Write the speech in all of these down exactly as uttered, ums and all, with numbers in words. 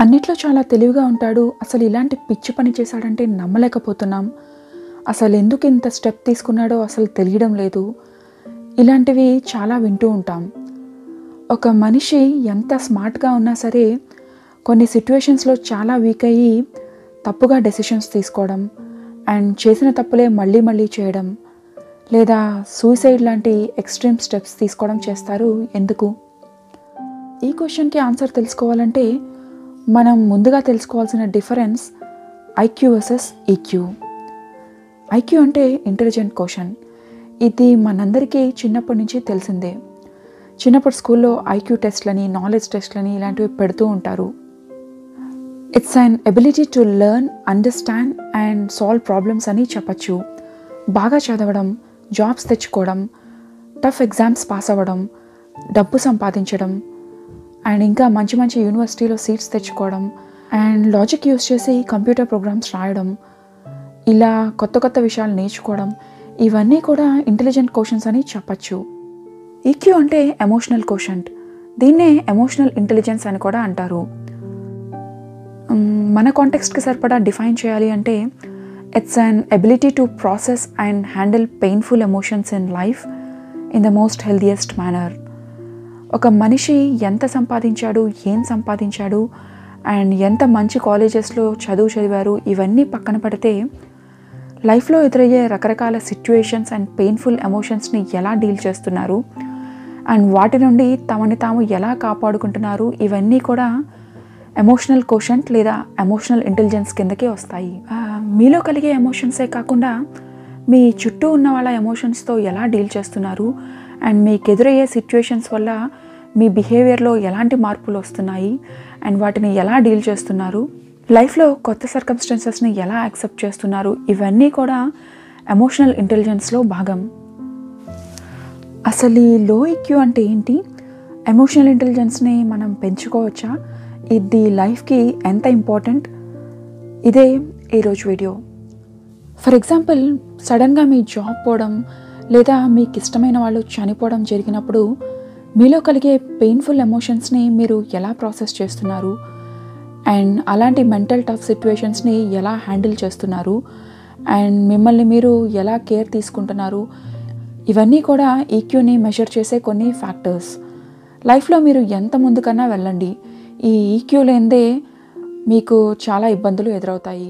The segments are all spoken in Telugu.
అన్నిట్లో చాలా తెలివిగా ఉంటాడు, అసలు ఇలాంటి పిచ్చి పని చేశాడంటే నమ్మలేకపోతున్నాం, అసలు ఎందుకు ఇంత స్టెప్ తీసుకున్నాడో అసలు తెలియడం లేదు, ఇలాంటివి చాలా వింటూ ఉంటాం. ఒక మనిషి ఎంత స్మార్ట్గా ఉన్నా సరే కొన్ని సిట్యుయేషన్స్లో చాలా వీక్ అయ్యి తప్పుగా డెసిషన్స్ తీసుకోవడం అండ్ చేసిన తప్పులే మళ్ళీ మళ్ళీ చేయడం లేదా సూసైడ్ లాంటి ఎక్స్ట్రీమ్ స్టెప్స్ తీసుకోవడం చేస్తారు. ఎందుకు? ఈ క్వశ్చన్కి ఆన్సర్ తెలుసుకోవాలంటే మనం ముందుగా తెలుసుకోవాల్సిన difference IQ versus EQ. IQ అంటే ఇంటెలిజెంట్ క్వోషెంట్. ఇది మనందరికీ చిన్నప్పటి నుంచి తెలిసిందే. చిన్నప్పుడు స్కూల్లో ఐక్యూ టెస్ట్లని, నాలెడ్జ్ టెస్ట్లని ఇలాంటివి పెడుతూ ఉంటారు. It's an ability to learn, understand and solve problems అని చెప్పచ్చు. బాగా చదవడం, జాబ్స్ తెచ్చుకోవడం, టఫ్ ఎగ్జామ్స్ పాస్ అవ్వడం, డబ్బు సంపాదించడం అండ్ ఇంకా మంచి మంచి యూనివర్సిటీలో సీట్స్ తెచ్చుకోవడం అండ్ లాజిక్ యూస్ చేసి కంప్యూటర్ ప్రోగ్రామ్స్ రాయడం, ఇలా కొత్త కొత్త విషయాలు నేర్చుకోవడం, ఇవన్నీ కూడా ఇంటెలిజెంట్ క్వోషెంట్స్ అని చెప్పచ్చు. ఈక్యూ అంటే ఎమోషనల్ క్వోషెంట్. దీన్నే ఎమోషనల్ ఇంటెలిజెన్స్ అని కూడా అంటారు. మన కాంటెక్స్ట్కి సరిపడా డిఫైన్ చేయాలి అంటే it's an ability to process and handle painful emotions in life in the most healthiest manner. ఒక మనిషి ఎంత సంపాదించాడు, ఏం సంపాదించాడు అండ్ ఎంత మంచి కాలేజెస్లో చదువు చదివారు, ఇవన్నీ పక్కన పెడితే లైఫ్లో ఎదురయ్యే రకరకాల సిచ్యువేషన్స్ అండ్ పెయిన్ఫుల్ ఎమోషన్స్ని ఎలా డీల్ చేస్తున్నారు అండ్ వాటి నుండి తమని తాము ఎలా కాపాడుకుంటున్నారు, ఇవన్నీ కూడా ఎమోషనల్ క్వోషెంట్ లేదా ఎమోషనల్ ఇంటెలిజెన్స్ కిందకే వస్తాయి. మీలో కలిగే ఎమోషన్సే కాకుండా మీ చుట్టూ ఉన్న వాళ్ళ ఎమోషన్స్తో ఎలా డీల్ చేస్తున్నారు అండ్ మీకు ఎదురయ్యే సిచ్యువేషన్స్ వల్ల మీ బిహేవియర్లో ఎలాంటి మార్పులు వస్తున్నాయి అండ్ వాటిని ఎలా డీల్ చేస్తున్నారు, లైఫ్లో కొత్త సర్కమ్స్టెన్సెస్ని ఎలా యాక్సెప్ట్ చేస్తున్నారు, ఇవన్నీ కూడా ఎమోషనల్ ఇంటెలిజెన్స్లో భాగం. అసలు ఈ లో ఈక్యూ అంటే ఏంటి? ఎమోషనల్ ఇంటెలిజెన్స్ని మనం పెంచుకోవచ్చా? ఇది లైఫ్కి ఎంత ఇంపార్టెంట్? ఇదే ఈరోజు వీడియో. ఫర్ ఎగ్జాంపుల్, సడన్గా మీ జాబ్ పోవడం లేదా మీకు ఇష్టమైన వాళ్ళు చనిపోవడం జరిగినప్పుడు మీలో కలిగే పెయిన్ఫుల్ ఎమోషన్స్ని మీరు ఎలా ప్రాసెస్ చేస్తున్నారు అండ్ అలాంటి మెంటల్ టఫ్ సిచ్యువేషన్స్ని ఎలా హ్యాండిల్ చేస్తున్నారు అండ్ మిమ్మల్ని మీరు ఎలా కేర్ తీసుకుంటున్నారు, ఇవన్నీ కూడా ఈక్యూని మెజర్ చేసే కొన్ని ఫ్యాక్టర్స్. లైఫ్లో మీరు ఎంత ముందుకన్నా వెళ్ళండి, ఈ ఈక్యూ లేనిదే మీకు చాలా ఇబ్బందులు ఎదురవుతాయి.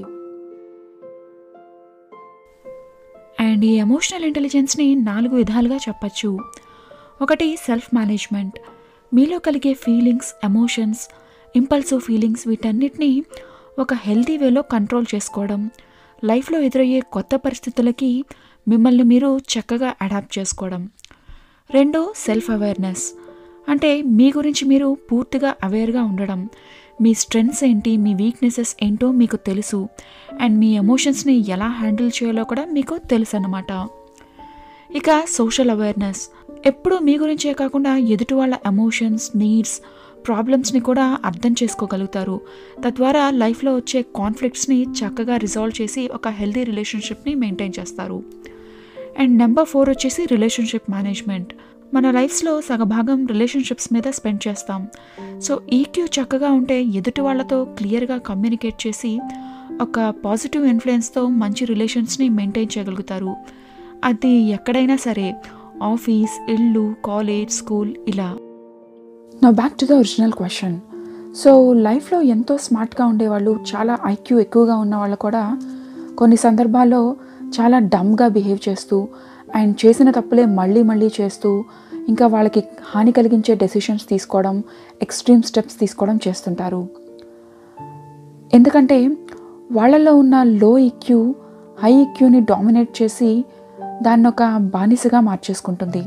అండ్ ఈ ఎమోషనల్ ఇంటెలిజెన్స్ని నాలుగు విధాలుగా చెప్పచ్చు. ఒకటి సెల్ఫ్ మేనేజ్మెంట్. మీలో కలిగే ఫీలింగ్స్, ఎమోషన్స్, ఇంపల్సివ్ ఫీలింగ్స్ వీటన్నిటినీ ఒక హెల్తీ వేలో కంట్రోల్ చేసుకోవడం, లైఫ్లో ఎదురయ్యే కొత్త పరిస్థితులకి మిమ్మల్ని మీరు చక్కగా అడాప్ట్ చేసుకోవడం. రెండు సెల్ఫ్ అవేర్నెస్. అంటే మీ గురించి మీరు పూర్తిగా అవేర్గా ఉండడం, మీ స్ట్రెంగ్స్ ఏంటి, మీ వీక్నెసెస్ ఏంటో మీకు తెలుసు అండ్ మీ ఎమోషన్స్ని ఎలా హ్యాండిల్ చేయాలో కూడా మీకు తెలుసు అన్నమాట. ఇక సోషల్ అవేర్నెస్. ఎప్పుడూ మీ గురించే కాకుండా ఎదుటి వాళ్ళ ఎమోషన్స్, నీడ్స్, ప్రాబ్లమ్స్ని కూడా అర్థం చేసుకోగలుగుతారు. తద్వారా లైఫ్లో వచ్చే కాన్ఫ్లిక్ట్స్ని చక్కగా రిజాల్వ్ చేసి ఒక హెల్తీ రిలేషన్షిప్ని మెయింటైన్ చేస్తారు. అండ్ నెంబర్ ఫోర్ వచ్చేసి రిలేషన్షిప్ మేనేజ్మెంట్. మన లైఫ్స్లో సగభాగం రిలేషన్షిప్స్ మీద స్పెండ్ చేస్తాం. సో ఈక్యూ చక్కగా ఉంటే ఎదుటి వాళ్ళతో క్లియర్గా కమ్యూనికేట్ చేసి ఒక పాజిటివ్ ఇన్ఫ్లుయెన్స్తో మంచి రిలేషన్స్ని మెయింటైన్ చేయగలుగుతారు. అది ఎక్కడైనా సరే, ఆఫీస్, ఇల్లు, కాలేజ్, స్కూల్, ఇలా. నా back to the original question. So లైఫ్లో ఎంతో స్మార్ట్గా ఉండేవాళ్ళు, చాలా ఐక్యూ ఎక్కువగా ఉన్న వాళ్ళు కూడా కొన్ని సందర్భాల్లో చాలా డమ్గా బిహేవ్ చేస్తూ అండ్ చేసిన తప్పులే మళ్ళీ మళ్ళీ చేస్తూ ఇంకా వాళ్ళకి హాని కలిగించే డెసిషన్స్ తీసుకోవడం, ఎక్స్ట్రీమ్ స్టెప్స్ తీసుకోవడం చేస్తుంటారు. ఎందుకంటే వాళ్ళల్లో ఉన్న లో ఈక్యూ హై ఈక్యూని డామినేట్ చేసి దాన్ని ఒక బానిసగా మార్చేసుకుంటుంది.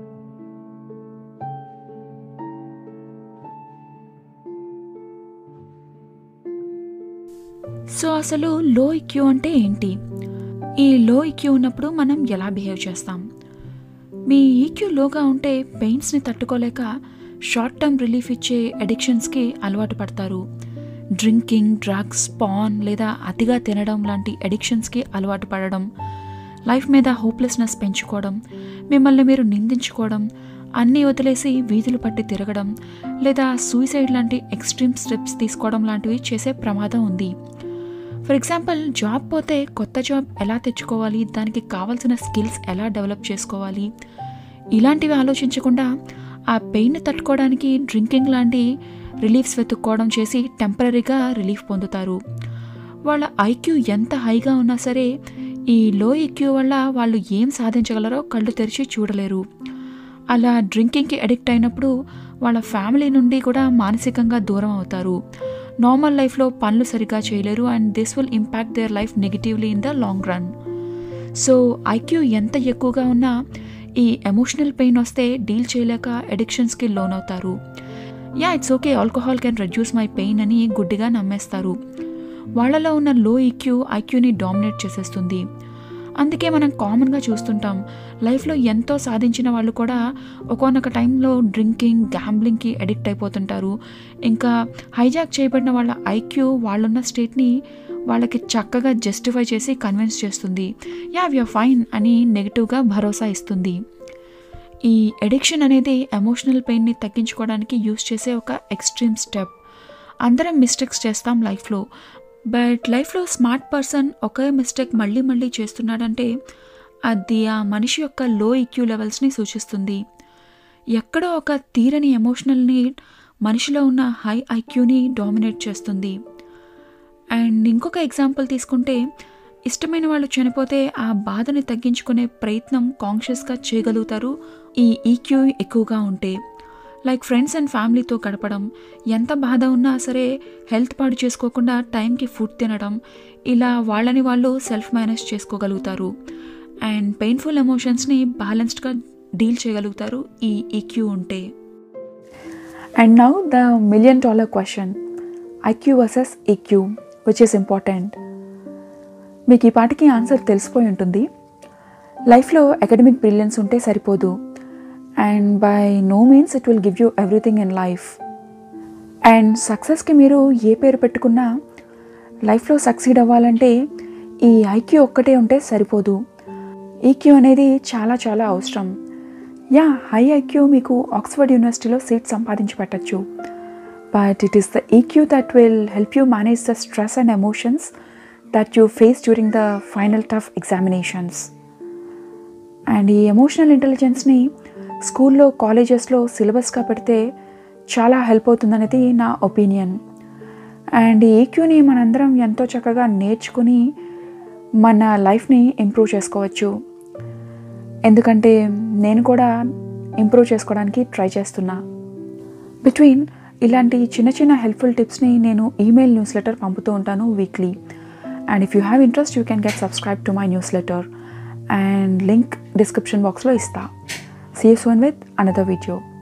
సో అసలు లో ఈక్యూ అంటే ఏంటి? ఈ లో ఈక్యూ ఉన్నప్పుడు మనం ఎలా బిహేవ్ చేస్తాం? మీ ఈక్యూ లోగా ఉంటే పెయిన్స్ని తట్టుకోలేక షార్ట్ టర్మ్ రిలీఫ్ ఇచ్చే అడిక్షన్స్కి అలవాటు పడతారు. డ్రింకింగ్, డ్రగ్స్, పాన్ లేదా అతిగా తినడం లాంటి అడిక్షన్స్కి అలవాటు పడడం, లైఫ్ మీద హోప్లెస్నెస్ పెంచుకోవడం, మిమ్మల్ని మీరు నిందించుకోవడం, అన్నీ వదిలేసి వీధులు పట్టి తిరగడం లేదా సూసైడ్ లాంటి ఎక్స్ట్రీమ్ స్టెప్స్ తీసుకోవడం లాంటివి చేసే ప్రమాదం ఉంది. ఫర్ ఎగ్జాంపుల్, జాబ్ పోతే కొత్త జాబ్ ఎలా తెచ్చుకోవాలి, దానికి కావాల్సిన స్కిల్స్ ఎలా డెవలప్ చేసుకోవాలి, ఇలాంటివి ఆలోచించకుండా ఆ పెయిన్ని తట్టుకోవడానికి డ్రింకింగ్ లాంటి రిలీఫ్స్ వెతుక్కోవడం చేసి టెంపరీగా రిలీఫ్ పొందుతారు. వాళ్ళ ఐక్యూ ఎంత హైగా ఉన్నా సరే ఈ లో ఐక్యూ వల్ల వాళ్ళు ఏం సాధించగలరో కళ్ళు తెరిచి చూడలేరు. అలా డ్రింకింగ్కి అడిక్ట్ అయినప్పుడు వాళ్ళ ఫ్యామిలీ నుండి కూడా మానసికంగా దూరం అవుతారు. నార్మల్ లైఫ్లో పనులు సరిగ్గా చేయలేరు and this will impact their life negatively in the long run. So IQ ఎంత ఎక్కువగా ఉన్నా ఈ ఎమోషనల్ పెయిన్ వస్తే డీల్ చేయలేక అడిక్షన్స్కి లోన్ అవుతారు. Yeah it's okay, alcohol can reduce my pain అని గుడ్డిగా నమ్మేస్తారు. వాళ్ళలో ఉన్న లో ఈక్యూ ఐక్యూని డామినేట్ చేసేస్తుంది. అందుకే మనం కామన్గా చూస్తుంటాం, లైఫ్లో ఎంతో సాధించిన వాళ్ళు కూడా ఒకానొక టైంలో డ్రింకింగ్, గ్యాంబ్లింగ్కి అడిక్ట్ అయిపోతుంటారు. ఇంకా హైజాక్ చేయబడిన వాళ్ళ ఐక్యూ వాళ్ళున్న స్టేట్ని వాళ్ళకి చక్కగా జస్టిఫై చేసి కన్విన్స్ చేస్తుంది. యా యూఆర్ ఫైన్ అని నెగిటివ్గా భరోసా ఇస్తుంది. ఈ ఎడిక్షన్ అనేది ఎమోషనల్ పెయిన్ని తగ్గించుకోవడానికి యూస్ చేసే ఒక ఎక్స్ట్రీమ్ స్టెప్. అందరం మిస్టేక్స్ చేస్తాం లైఫ్లో, బట్ లైఫ్లో స్మార్ట్ పర్సన్ ఒకే మిస్టేక్ మళ్ళీ మళ్ళీ చేస్తున్నాడంటే అది ఆ మనిషి యొక్క లో ఈక్యూ లెవెల్స్ని సూచిస్తుంది. ఎక్కడో ఒక తీరని ఎమోషనల్ నీడ్ మనిషిలో ఉన్న హై ఐక్యూని డామినేట్ చేస్తుంది. అండ్ ఇంకొక ఎగ్జాంపుల్ తీసుకుంటే, ఇష్టమైన వాళ్ళు చనిపోతే ఆ బాధని తగ్గించుకునే ప్రయత్నం కాన్షియస్గా చేయగలుగుతారు ఈ ఈక్యూ ఎక్కువగా ఉంటే. లైక్ ఫ్రెండ్స్ అండ్ ఫ్యామిలీతో గడపడం, ఎంత బాధ ఉన్నా సరే హెల్త్ పాడు చేసుకోకుండా టైంకి ఫుడ్ తినడం, ఇలా వాళ్ళని వాళ్ళు సెల్ఫ్ మేనేజ్ చేసుకోగలుగుతారు అండ్ పెయిన్ఫుల్ ఎమోషన్స్ని బ్యాలెన్స్డ్గా డీల్ చేయగలుగుతారు ఈ ఈక్యూ ఉంటే. And now the million dollar question, IQ versus EQ, which is important. మీకు ఈ పాటికి ఆన్సర్ తెలిసిపోయి ఉంటుంది. లైఫ్లో అకాడమిక్ బ్రిలియన్స్ ఉంటే సరిపోదు, and by no means it will give you everything in life. And సక్సెస్కి మీరు ఏ పేరు పెట్టుకున్నా లైఫ్లో సక్సీడ్ అవ్వాలంటే ఈ ఐక్యూ ఒక్కటే ఉంటే సరిపోదు. ఈక్యూ అనేది చాలా చాలా అవసరం. యా హై ఐక్యూ మీకు ఆక్స్ఫర్డ్ యూనివర్సిటీలో సీట్ సంపాదించి పెట్టచ్చు, but it is the EQ that will help you manage the stress and emotions that you face during the final tough examinations. And ఈ ఎమోషనల్ ఇంటెలిజెన్స్ని స్కూల్లో, కాలేజెస్లో సిలబస్గా పెడితే చాలా హెల్ప్ అవుతుందనేది నా ఒపీనియన్. అండ్ ఈ ఈక్యూని మనందరం ఎంతో చక్కగా నేర్చుకుని మన లైఫ్ని ఇంప్రూవ్ చేసుకోవచ్చు. ఎందుకంటే నేను కూడా ఇంప్రూవ్ చేసుకోవడానికి ట్రై చేస్తున్నా. బిట్వీన్ ఇలాంటి చిన్న చిన్న హెల్ప్ఫుల్ టిప్స్ని నేను ఈమెయిల్ న్యూస్ లెటర్ పంపుతూ ఉంటాను weekly. And if you have interest, you can get subscribed to my newsletter and link description box lo ista. See you soon with another video.